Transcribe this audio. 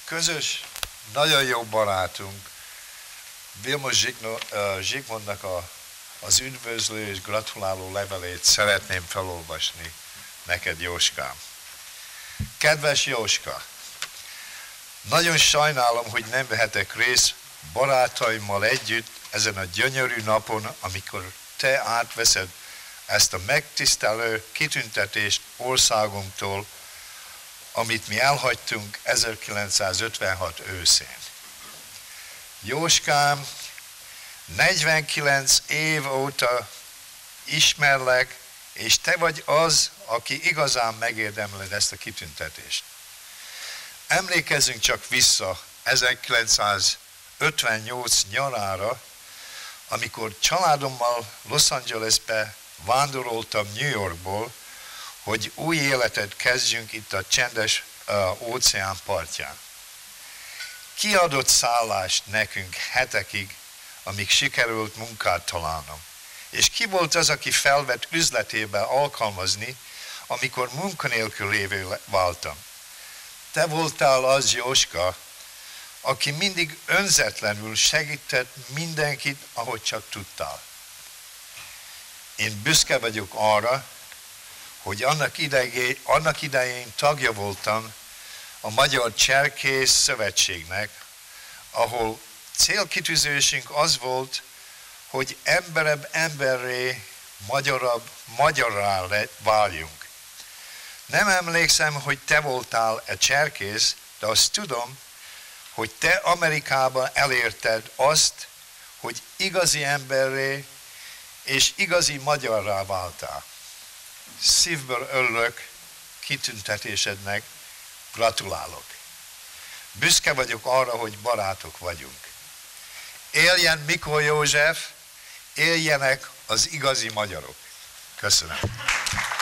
közös, nagyon jó barátunk, Vilmos Zsigmondnak az üdvözlő és gratuláló levelét szeretném felolvasni neked, Jóskám. Kedves Jóska! Nagyon sajnálom, hogy nem vehetek részt barátaimmal együtt ezen a gyönyörű napon, amikor te átveszed ezt a megtisztelő kitüntetést országunktól, amit mi elhagytunk 1956 őszén. Jóskám, 49 év óta ismerlek, és te vagy az, aki igazán megérdemled ezt a kitüntetést. Emlékezzünk csak vissza 1958 nyarára, amikor családommal Los Angelesbe vándoroltam New Yorkból, hogy új életet kezdjünk itt a csendes óceán partján. Ki adott szállást nekünk hetekig, amíg sikerült munkát találnom? És ki volt az, aki felvett üzletébe alkalmazni, amikor munkanélkülévé váltam? Te voltál az, Jóska, aki mindig önzetlenül segített mindenkit, ahogy csak tudtál. Én büszke vagyok arra, hogy annak idején tagja voltam a Magyar Cserkész Szövetségnek, ahol célkitűzésünk az volt, hogy emberebb emberré, magyarabb magyarrá váljunk. Nem emlékszem, hogy te voltál a cserkész, de azt tudom, hogy te Amerikában elérted azt, hogy igazi emberré és igazi magyarrá váltál. Szívből örülök kitüntetésednek, gratulálok. Büszke vagyok arra, hogy barátok vagyunk. Éljen Mikó József, éljenek az igazi magyarok. Köszönöm.